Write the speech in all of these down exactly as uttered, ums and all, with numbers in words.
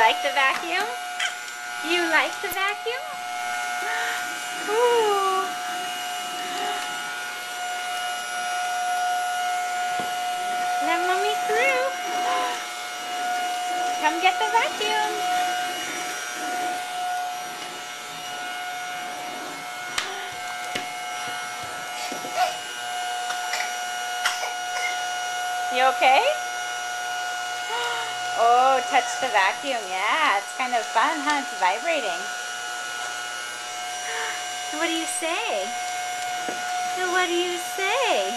like the vacuum? You like the vacuum? Ooh. Let mommy through. Come get the vacuum. You okay? Oh, touch the vacuum. Yeah, it's kind of fun, huh? It's vibrating. What do you say? What do you say?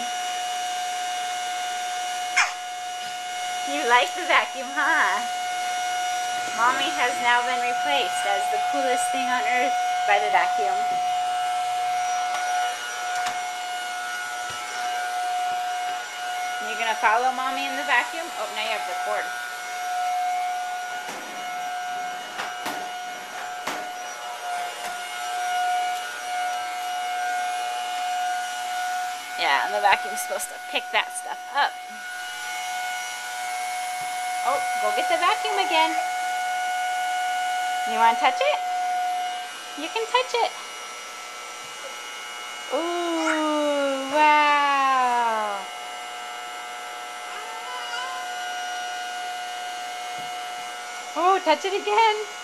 You like the vacuum, huh? Mommy has now been replaced as the coolest thing on earth by the vacuum. You gonna follow mommy in the vacuum? Oh, now you have the cord. Yeah, and the vacuum's supposed to pick that stuff up. Oh, go get the vacuum again. You want to touch it? You can touch it. Ooh, wow. Oh, touch it again.